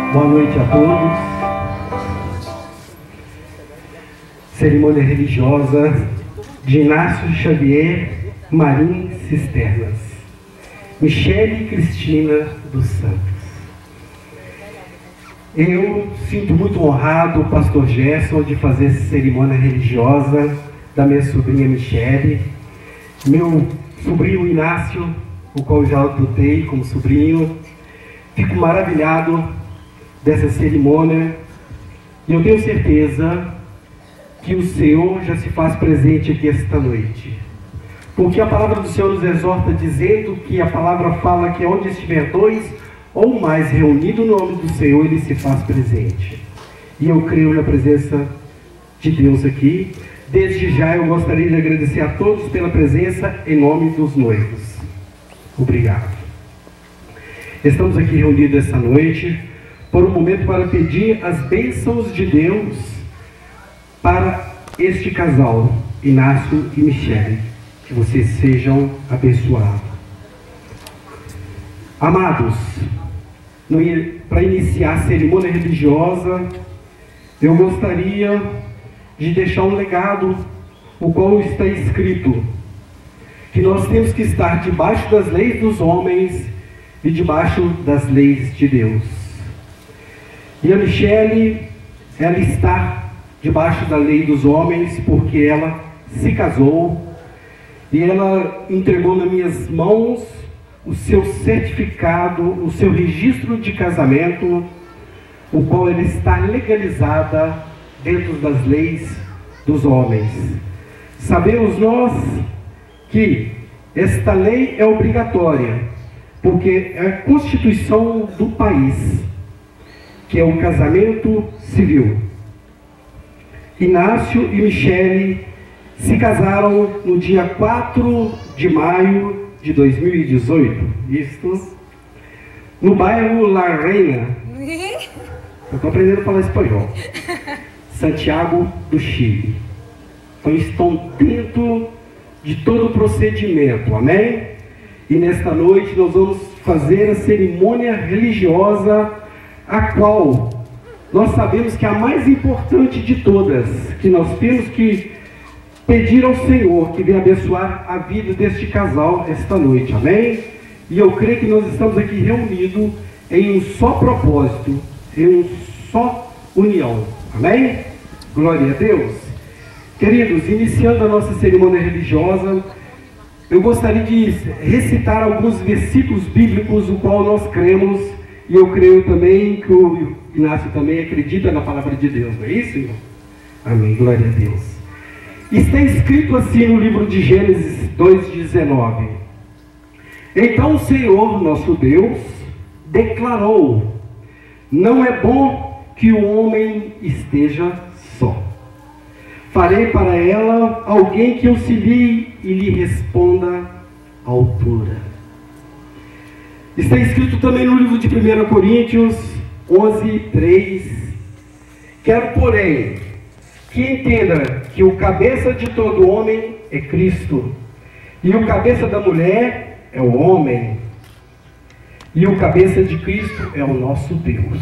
Boa noite a todos. Cerimônia religiosa de Inácio Xavier Marim Cisternas, Michele Cristina dos Santos. Eu sinto muito honrado, pastor Gerson, de fazer essa cerimônia religiosa da minha sobrinha Michele, meu sobrinho Inácio, o qual já adotei como sobrinho. Fico maravilhado dessa cerimônia e eu tenho certeza que o Senhor já se faz presente aqui esta noite. Porque a palavra do Senhor nos exorta dizendo que a palavra fala que onde estiver dois ou mais reunidos no nome do Senhor, Ele se faz presente. E eu creio na presença de Deus aqui. Desde já eu gostaria de agradecer a todos pela presença em nome dos noivos. Obrigado. Estamos aqui reunidos esta noite por um momento para pedir as bênçãos de Deus para este casal, Inácio e Michele. Que vocês sejam abençoados. Amados, para iniciar a cerimônia religiosa, eu gostaria de deixar um legado, o qual está escrito que nós temos que estar debaixo das leis dos homens e debaixo das leis de Deus. E a Michele, ela está debaixo da lei dos homens porque ela se casou e ela entregou nas minhas mãos o seu certificado, o seu registro de casamento, o qual ela está legalizada dentro das leis dos homens. Sabemos nós que esta lei é obrigatória, porque é a Constituição do país, que é o casamento civil. Inácio e Michele se casaram no dia 4 de maio de 2018, isto no bairro La Reina. Eu estou aprendendo a falar espanhol. Santiago do Chile. Então estão dentro de todo o procedimento, amém? E nesta noite nós vamos fazer a cerimônia religiosa, a qual nós sabemos que é a mais importante de todas, que nós temos que pedir ao Senhor que venha abençoar a vida deste casal esta noite, amém? E eu creio que nós estamos aqui reunidos em um só propósito, em uma só união, amém? Glória a Deus. Queridos, iniciando a nossa cerimônia religiosa, eu gostaria de recitar alguns versículos bíblicos, o qual nós cremos, e eu creio também que o Inácio também acredita na palavra de Deus, não é isso, irmão? Amém, glória a Deus. Está escrito assim no livro de Gênesis 2,19. Então o Senhor, nosso Deus, declarou: não é bom que o homem esteja só. Farei para ela alguém que auxilie e lhe responda à altura. Está escrito também no livro de 1 Coríntios 11:3. Quero, porém, que entenda que o cabeça de todo homem é Cristo, e o cabeça da mulher é o homem, e o cabeça de Cristo é o nosso Deus.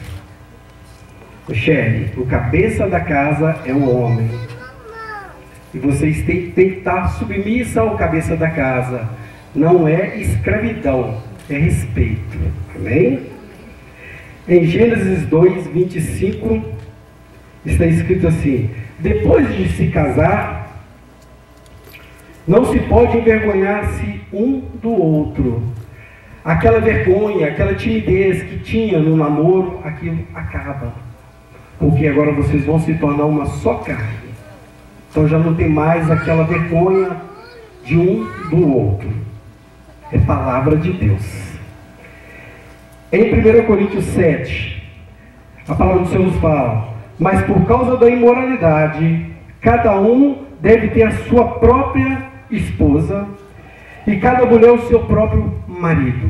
Michele, o cabeça da casa é o homem, e vocês têm que estar submissa ao cabeça da casa. Não é escravidão, é respeito, amém? Em Gênesis 2:25 está escrito assim: depois de se casar, não se pode envergonhar-se um do outro. Aquela vergonha, aquela timidez que tinha no namoro, aquilo acaba, porque agora vocês vão se tornar uma só carne. Então já não tem mais aquela vergonha de um do outro. É palavra de Deus. Em 1 Coríntios 7, a palavra do Senhor nos fala: mas por causa da imoralidade, cada um deve ter a sua própria esposa, e cada mulher o seu próprio marido.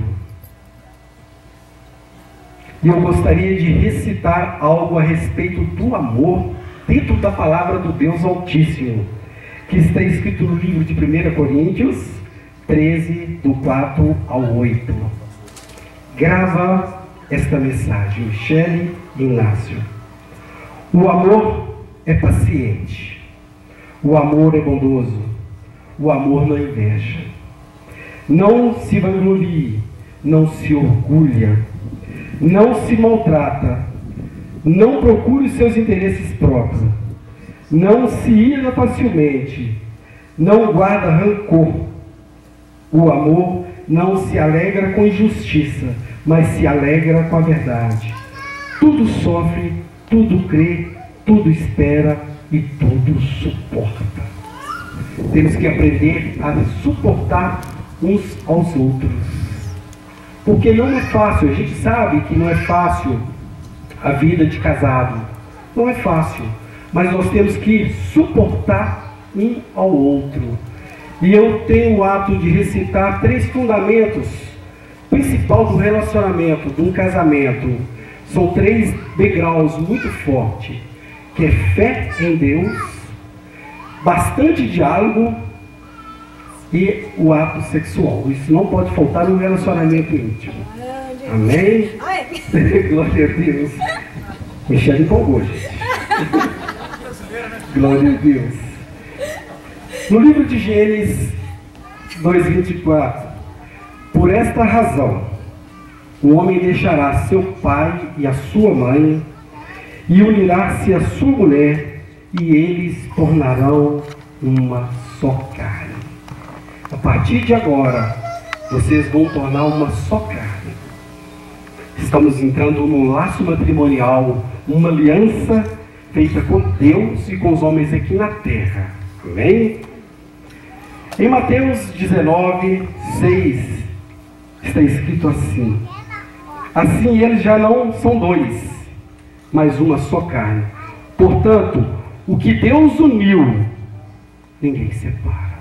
E eu gostaria de recitar algo a respeito do amor, dentro da palavra do Deus Altíssimo, que está escrito no livro de 1 Coríntios 13, do 4 ao 8. Grava esta mensagem, Michele e Inácio. O amor é paciente, o amor é bondoso, o amor não inveja, não se vanglorie, não se orgulha, não se maltrata, não procure os seus interesses próprios, não se ira facilmente, não guarda rancor. O amor não se alegra com injustiça, mas se alegra com a verdade. Tudo sofre, tudo crê, tudo espera e tudo suporta. Temos que aprender a suportar uns aos outros. Porque não é fácil, a gente sabe que não é fácil a vida de casado. Não é fácil, mas nós temos que suportar um ao outro. E eu tenho o hábito de recitar 3 fundamentos principais do relacionamento, de um casamento. São 3 degraus muito fortes, que é fé em Deus, bastante diálogo e o ato sexual. Isso não pode faltar no relacionamento íntimo. Amém? Glória a Deus. Michele empolgou, gente. Glória a Deus. No livro de Gênesis 2:24, por esta razão, o homem deixará seu pai e a sua mãe, e unirá-se a sua mulher, e eles tornarão uma só carne. A partir de agora, vocês vão tornar uma só carne. Estamos entrando num laço matrimonial, uma aliança feita com Deus e com os homens aqui na terra. Amém? Em Mateus 19:6 está escrito assim: assim eles já não são 2, mas uma só carne. Portanto, o que Deus uniu, ninguém separa.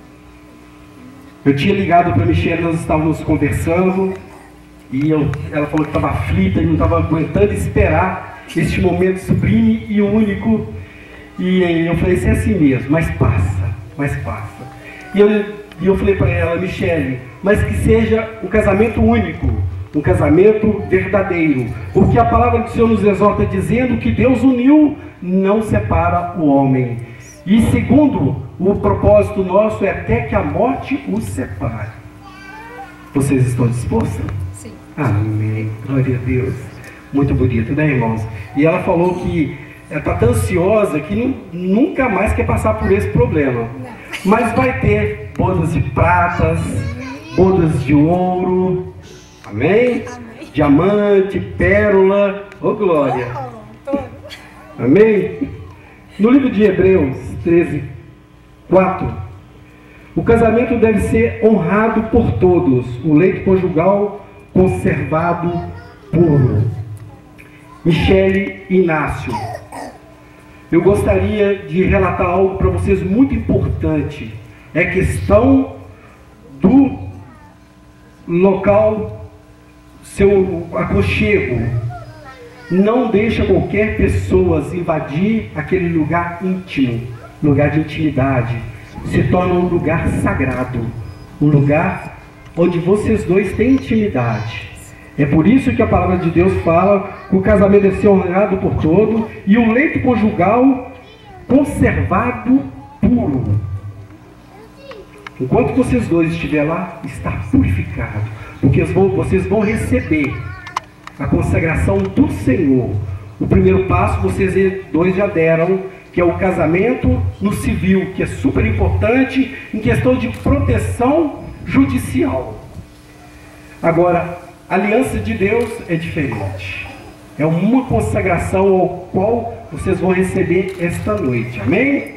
Eu tinha ligado para a Michele, nós estávamos conversando, e ela falou que estava aflita e não estava aguentando esperar este momento sublime e único. E eu falei, isso é assim mesmo, mas passa, mas passa. E eu falei para ela, Michele, mas que seja um casamento único, um casamento verdadeiro, porque a palavra do Senhor nos exorta dizendo que Deus uniu, não separa o homem. E segundo, o propósito nosso é até que a morte os separe. Vocês estão dispostos? Sim. Amém. Glória a Deus. Muito bonito, né, irmãos? E ela falou que ela está tão ansiosa que nunca mais quer passar por esse problema. Não. Mas vai ter bodas de pratas, bodas de ouro, amém? Amém. Diamante, pérola, ô glória. Amém? No livro de Hebreus 13:4, o casamento deve ser honrado por todos, o leito conjugal conservado puro. Michele e Inácio, eu gostaria de relatar algo para vocês muito importante. É questão do local, seu aconchego. Não deixa qualquer pessoa invadir aquele lugar íntimo, lugar de intimidade. Se torna um lugar sagrado, um lugar onde vocês dois têm intimidade. É por isso que a palavra de Deus fala que o casamento deve ser honrado por todo e o leito conjugal conservado puro. Enquanto vocês dois estiverem lá, está purificado, porque vocês vão receber a consagração do Senhor. O primeiro passo vocês dois já deram, que é o casamento no civil, que é super importante em questão de proteção judicial. Agora, a aliança de Deus é diferente. É uma consagração ao qual vocês vão receber esta noite. Amém?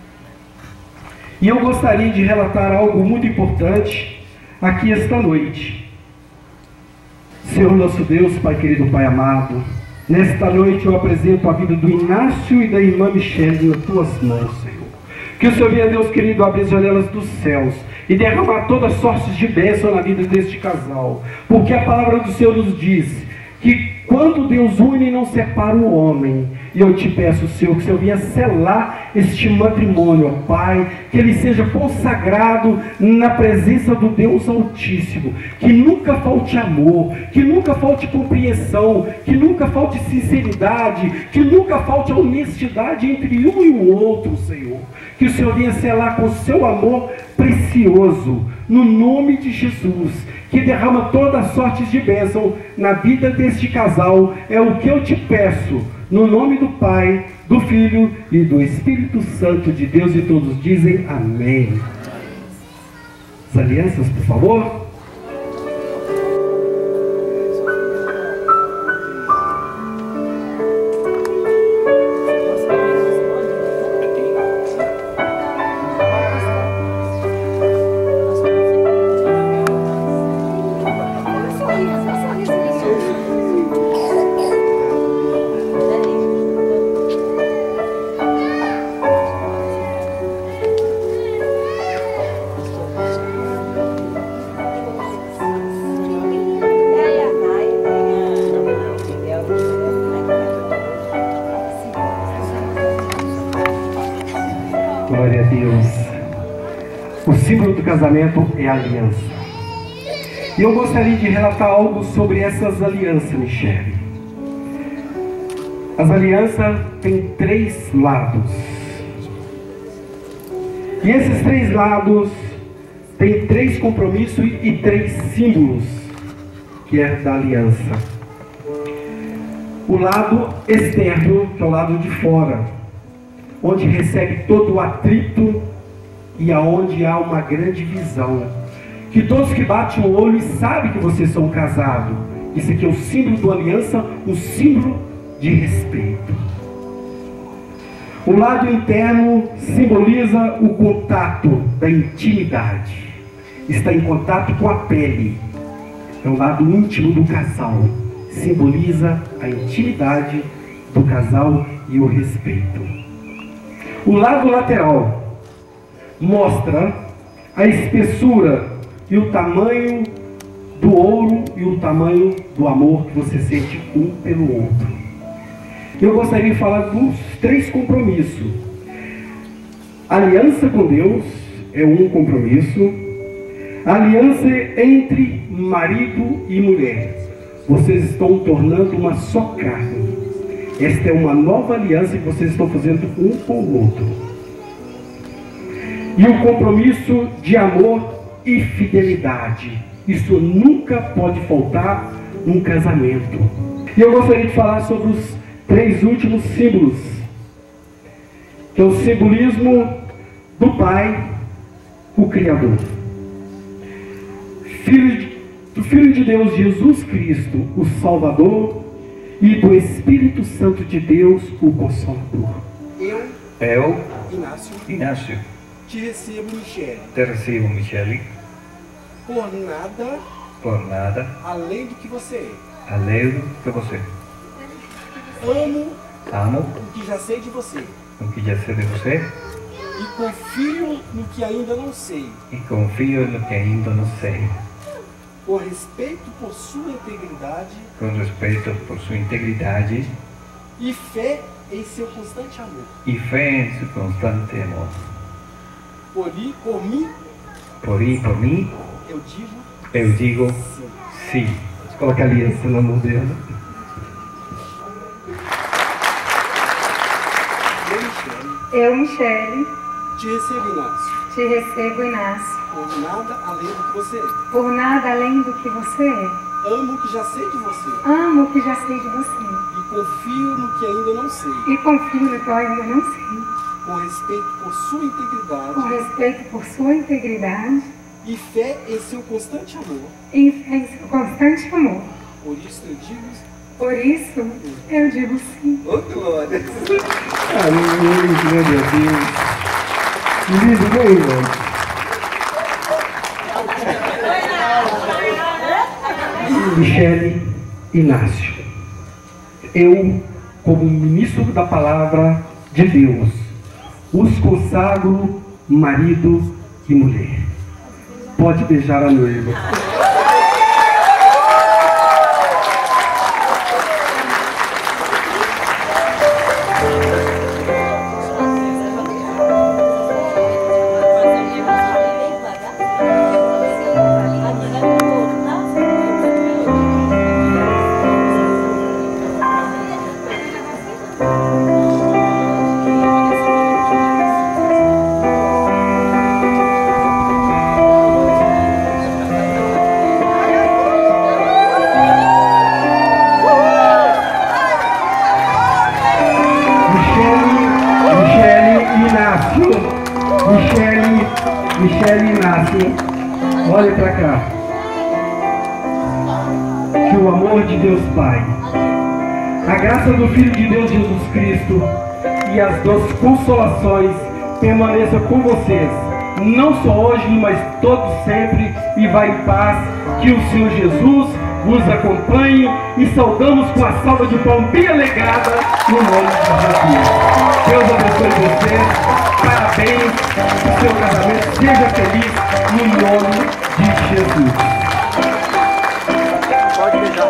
E eu gostaria de relatar algo muito importante aqui esta noite. Senhor nosso Deus, Pai querido, Pai amado, nesta noite eu apresento a vida do Inácio e da irmã Michele nas tuas mãos, Senhor. Que o Senhor venha, Deus querido, abrir as janelas dos céus e derramar todas sortes de bênção na vida deste casal. Porque a palavra do Senhor nos diz que quando Deus une, não separa o homem. E eu te peço, Senhor, que o Senhor venha selar este matrimônio, ó Pai, que ele seja consagrado na presença do Deus Altíssimo, que nunca falte amor, que nunca falte compreensão, que nunca falte sinceridade, que nunca falte honestidade entre um e o outro, Senhor. Que o Senhor venha selar com o seu amor precioso, no nome de Jesus, que derrama toda sorte de bênção na vida deste casal. É o que eu te peço, no nome do Pai, do Filho e do Espírito Santo de Deus, e todos dizem amém. As alianças, por favor. Glória a Deus. O símbolo do casamento é a aliança. E eu gostaria de relatar algo sobre essas alianças, Michele. As alianças têm 3 lados. E esses 3 lados têm 3 compromissos e 3 símbolos, que é da aliança. O lado externo, que é o lado de fora, onde recebe todo o atrito e aonde há uma grande visão, que todos que batem o olho sabem que vocês são casados. Isso aqui é o símbolo da aliança, um símbolo de respeito. O lado interno simboliza o contato da intimidade, está em contato com a pele, é o lado íntimo do casal, simboliza a intimidade do casal e o respeito. O lado lateral mostra a espessura e o tamanho do ouro e o tamanho do amor que você sente um pelo outro. Eu gostaria de falar dos 3 compromissos. A aliança com Deus é um compromisso. A aliança entre marido e mulher. Vocês estão tornando uma só carne. Esta é uma nova aliança que vocês estão fazendo um com o outro. E o compromisso de amor e fidelidade. Isso nunca pode faltar num casamento. E eu gostaria de falar sobre os 3 últimos símbolos, que é o simbolismo do Pai, o Criador. Do Filho de Deus, Jesus Cristo, o Salvador, e do Espírito Santo de Deus, o Consolador. Eu, Inácio, te recebo, Michele, por nada, além do que você é. Amo o que já sei de você. E confio no que ainda não sei. Com respeito por sua integridade. E fé em seu constante amor. Por mim, eu digo sim. Coloca a aliança na mão dela. Eu, Michele, te recebo, Inácio. Por nada além do que você é. Por nada além do que você é. Amo o que já sei de você. E confio no que ainda não sei. Com respeito por sua integridade. E fé em seu constante amor. Por isso eu digo sim. Oh, glória! Amém, glória a Deus. Lindo, não, irmão? Michele, Inácio, eu, como ministro da palavra de Deus, os consagro marido e mulher. Pode beijar a noiva. Deus Pai, a graça do Filho de Deus Jesus Cristo e as doces consolações permaneçam com vocês, não só hoje, mas todos sempre, e vá em paz, que o Senhor Jesus vos acompanhe, e saudamos com a salva de palmas bem alegrada no nome de Jesus. Deus abençoe vocês, parabéns, que seu casamento seja feliz no nome de Jesus. Pode beijar.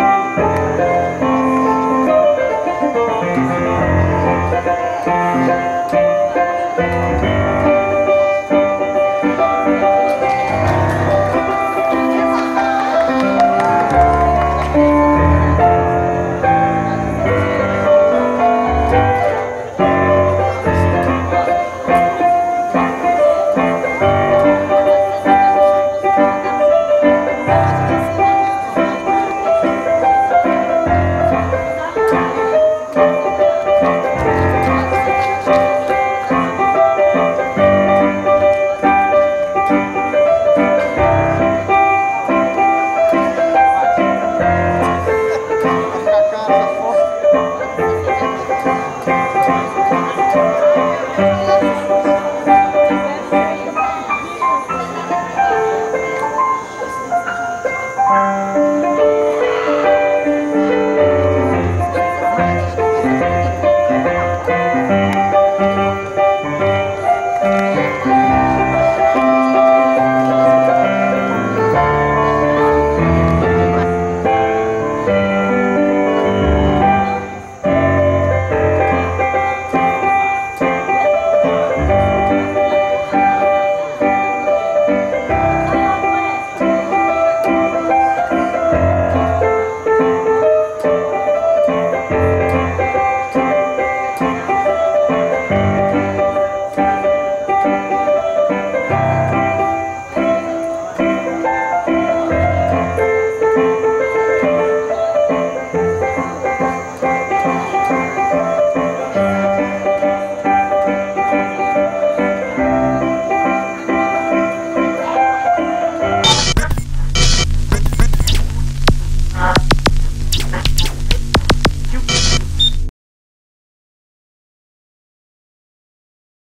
Thank you.